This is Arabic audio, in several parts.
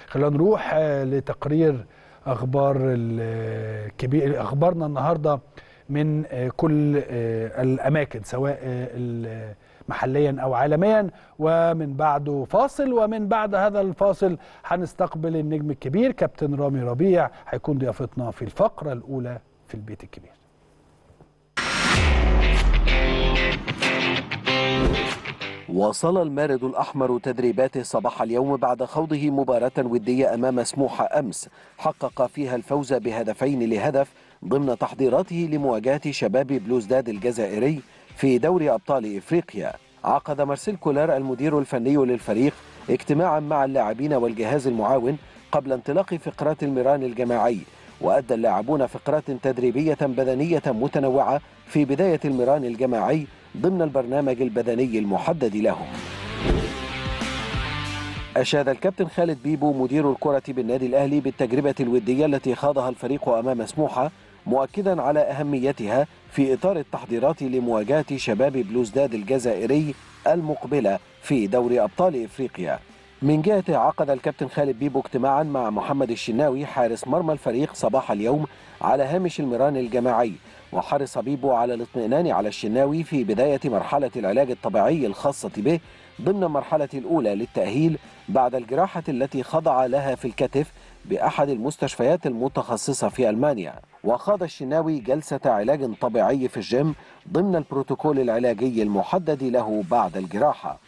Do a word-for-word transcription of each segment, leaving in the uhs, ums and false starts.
خلينا نروح لتقرير اخبار الكبير اخبارنا النهارده من كل الاماكن سواء محليا او عالميا، ومن بعده فاصل، ومن بعد هذا الفاصل هنستقبل النجم الكبير كابتن رامي ربيع، هيكون ضيافتنا في الفقره الاولى في البيت الكبير. واصل المارد الأحمر تدريباته صباح اليوم بعد خوضه مباراة ودية أمام سموحة أمس حقق فيها الفوز بهدفين لهدف ضمن تحضيراته لمواجهة شباب بلوزداد الجزائري في دوري أبطال إفريقيا. عقد مارسيل كولار المدير الفني للفريق اجتماعا مع اللاعبين والجهاز المعاون قبل انطلاق فقرات المران الجماعي، وأدى اللاعبون فقرات تدريبية بدنية متنوعة في بداية المران الجماعي ضمن البرنامج البدني المحدد لهم. أشاد الكابتن خالد بيبو مدير الكرة بالنادي الأهلي بالتجربة الودية التي خاضها الفريق أمام سموحة، مؤكدا على أهميتها في إطار التحضيرات لمواجهة شباب بلوزداد الجزائري المقبلة في دوري أبطال إفريقيا. من جهته عقد الكابتن خالد بيبو اجتماعا مع محمد الشناوي حارس مرمى الفريق صباح اليوم على هامش المران الجماعي، وحرص بيبو على الاطمئنان على الشناوي في بداية مرحلة العلاج الطبيعي الخاصة به ضمن المرحلة الأولى للتأهيل بعد الجراحة التي خضع لها في الكتف بأحد المستشفيات المتخصصة في ألمانيا. وخاض الشناوي جلسة علاج طبيعي في الجيم ضمن البروتوكول العلاجي المحدد له بعد الجراحة.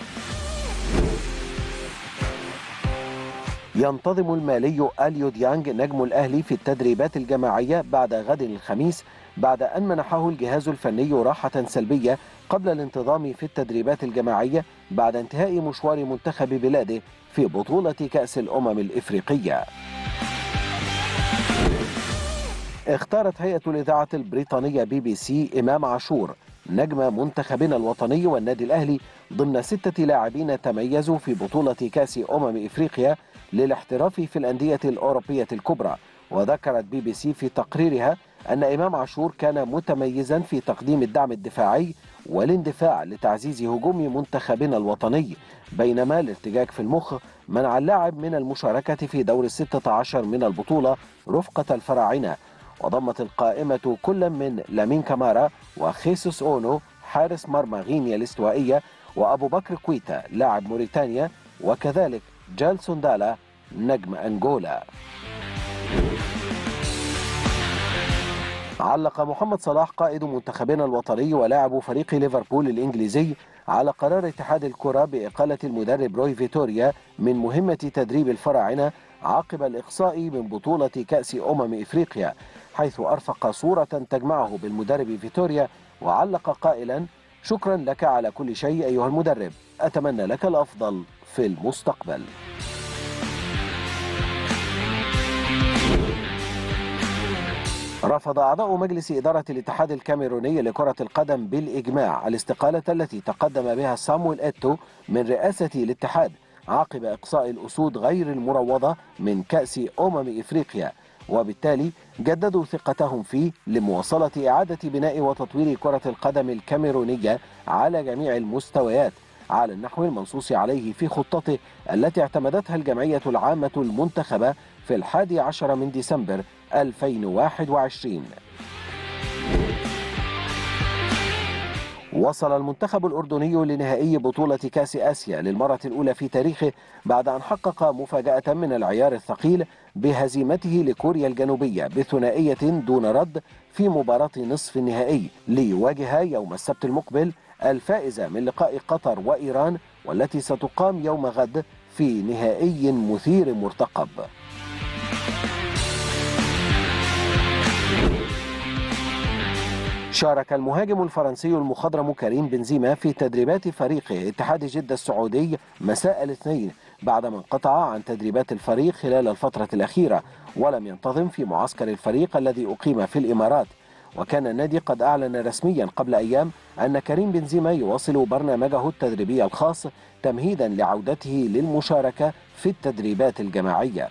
ينتظم المالي أليو ديانج نجم الأهلي في التدريبات الجماعية بعد غد الخميس بعد أن منحه الجهاز الفني راحة سلبية قبل الانتظام في التدريبات الجماعية بعد انتهاء مشوار منتخب بلاده في بطولة كأس الأمم الإفريقية. اختارت هيئة الإذاعة البريطانية بي بي سي إمام عاشور نجم منتخبنا الوطني والنادي الأهلي ضمن ستة لاعبين تميزوا في بطولة كأس أمم إفريقيا للاحتراف في الأندية الأوروبية الكبرى. وذكرت بي بي سي في تقريرها أن إمام عاشور كان متميزا في تقديم الدعم الدفاعي والاندفاع لتعزيز هجوم منتخبنا الوطني، بينما الارتجاج في المخ منع اللاعب من المشاركة في دور الستة عشر من البطولة رفقة الفراعنة. وضمت القائمة كل من لامين كامارا وخيسوس أونو حارس مرمى غينيا الاستوائية وأبو بكر كويتا لاعب موريتانيا، وكذلك جالسون دالا نجم أنغولا. علق محمد صلاح قائد منتخبنا الوطني ولاعب فريق ليفربول الإنجليزي على قرار اتحاد الكرة بإقالة المدرب روي فيتوريا من مهمة تدريب الفراعنة عقب الإقصاء من بطولة كأس أمم إفريقيا، حيث أرفق صورة تجمعه بالمدرب فيتوريا وعلق قائلا: شكرا لك على كل شيء أيها المدرب، أتمنى لك الأفضل في المستقبل. رفض أعضاء مجلس إدارة الاتحاد الكاميروني لكرة القدم بالإجماع الاستقالة التي تقدم بها صامويل إيتو من رئاسة الاتحاد عقب إقصاء الأسود غير المروضة من كأس أمم إفريقيا، وبالتالي جددوا ثقتهم فيه لمواصلة إعادة بناء وتطوير كرة القدم الكاميرونية على جميع المستويات على النحو المنصوص عليه في خطته التي اعتمدتها الجمعية العامة المنتخبة في الحادي عشر من ديسمبر ألفين وواحد وعشرين. وصل المنتخب الأردني لنهائي بطولة كأس آسيا للمرة الأولى في تاريخه بعد أن حقق مفاجأة من العيار الثقيل بهزيمته لكوريا الجنوبية بثنائية دون رد في مباراة نصف النهائي، ليواجه يوم السبت المقبل الفائزة من لقاء قطر وإيران والتي ستقام يوم غد في نهائي مثير مرتقب. شارك المهاجم الفرنسي المخضرم كريم بنزيما في تدريبات فريقه اتحاد جدة السعودي مساء الاثنين بعدما انقطع عن تدريبات الفريق خلال الفترة الأخيرة ولم ينتظم في معسكر الفريق الذي أقيم في الإمارات. وكان النادي قد أعلن رسميا قبل أيام أن كريم بنزيما يواصل برنامجه التدريبي الخاص تمهيدا لعودته للمشاركة في التدريبات الجماعية.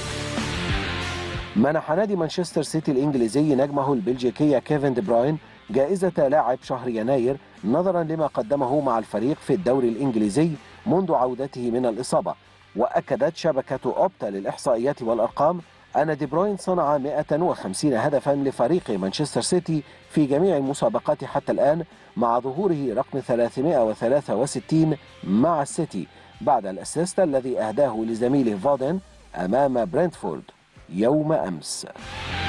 منح نادي مانشستر سيتي الإنجليزي نجمه البلجيكي كيفن دي بروين جائزة لاعب شهر يناير نظرا لما قدمه مع الفريق في الدوري الإنجليزي منذ عودته من الإصابة. وأكدت شبكة أوبتا للإحصائيات والأرقام أن دي بروين صنع مئة وخمسين هدفا لفريق مانشستر سيتي في جميع المسابقات حتى الآن، مع ظهوره رقم ثلاثمئة وثلاثة وستين مع السيتي بعد الأسيست الذي أهداه لزميله فودن أمام برنتفورد يوم أمس.